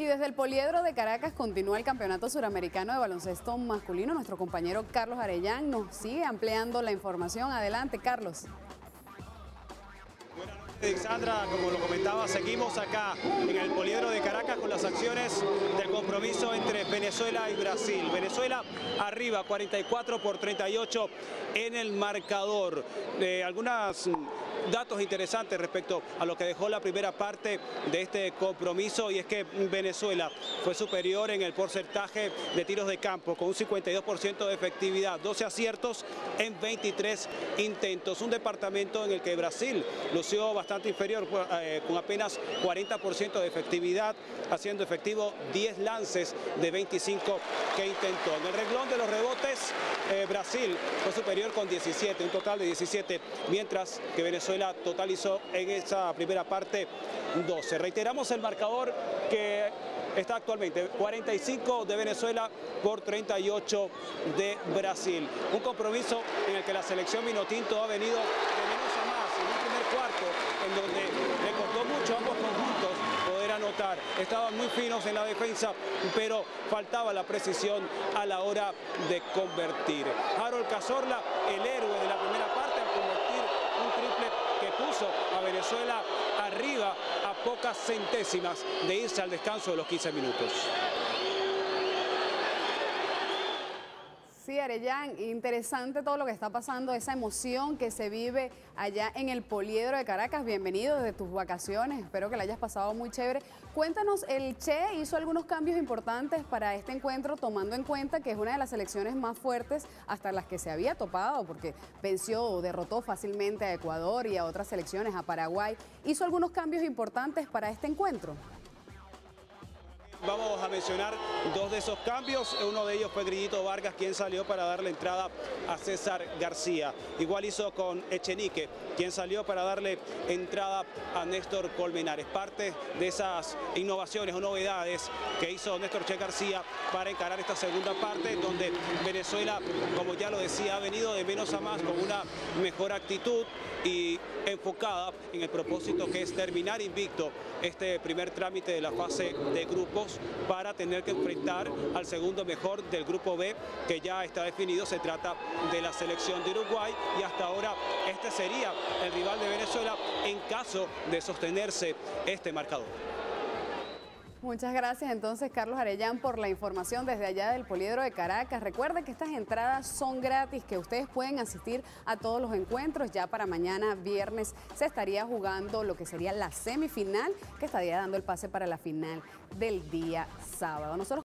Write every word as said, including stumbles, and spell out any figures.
Y desde el Poliedro de Caracas continúa el Campeonato Suramericano de Baloncesto Masculino. Nuestro compañero Carlos Arellán nos sigue ampliando la información. Adelante, Carlos. Buenas noches, Alexandra. Como lo comentaba, seguimos acá en el Poliedro de Caracas con las acciones del compromiso entre Venezuela y Brasil. Venezuela arriba, cuarenta y cuatro por treinta y ocho en el marcador. Eh, algunas datos interesantes respecto a lo que dejó la primera parte de este compromiso, y es que Venezuela fue superior en el porcentaje de tiros de campo con un cincuenta y dos por ciento de efectividad, doce aciertos en veintitrés intentos. Un departamento en el que Brasil lució bastante inferior, eh, con apenas cuarenta por ciento de efectividad, haciendo efectivo diez lances de veinticinco que intentó. En el renglón de los rebotes, eh, Brasil fue superior con diecisiete, un total de diecisiete, mientras que Venezuela totalizó en esa primera parte doce. Reiteramos el marcador que está actualmente cuarenta y cinco de Venezuela por treinta y ocho de Brasil. Un compromiso en el que la selección Vinotinto ha venido de menos a más en un primer cuarto, en donde le costó mucho a ambos conjuntos poder anotar. Estaban muy finos en la defensa, pero faltaba la precisión a la hora de convertir. Harold Cazorla, el héroe de la primera parte, al convertir un triple que puso a Venezuela arriba a pocas centésimas de irse al descanso de los quince minutos. Sí, Arellán, interesante todo lo que está pasando, esa emoción que se vive allá en el Poliedro de Caracas. Bienvenido desde tus vacaciones, espero que la hayas pasado muy chévere. Cuéntanos, el Che hizo algunos cambios importantes para este encuentro, tomando en cuenta que es una de las selecciones más fuertes hasta las que se había topado, porque venció o derrotó fácilmente a Ecuador y a otras selecciones, a Paraguay. ¿Hizo algunos cambios importantes para este encuentro? Vamos a mencionar dos de esos cambios. Uno de ellos fue Grillito Vargas, quien salió para darle entrada a César García. Igual hizo con Echenique, quien salió para darle entrada a Néstor Colmenares. Parte de esas innovaciones o novedades que hizo Néstor Che García para encarar esta segunda parte, donde Venezuela, como ya lo decía, ha venido de menos a más con una mejor actitud y enfocada en el propósito que es terminar invicto este primer trámite de la fase de grupos para tener que enfrentar al segundo mejor del grupo B, que ya está definido. Se trata de la selección de Uruguay, y hasta ahora este sería el rival de Venezuela en caso de sostenerse este marcador. Muchas gracias entonces, Carlos Arellán, por la información desde allá del Poliedro de Caracas. Recuerden que estas entradas son gratis, que ustedes pueden asistir a todos los encuentros. Ya para mañana viernes se estaría jugando lo que sería la semifinal, que estaría dando el pase para la final del día sábado. Nosotros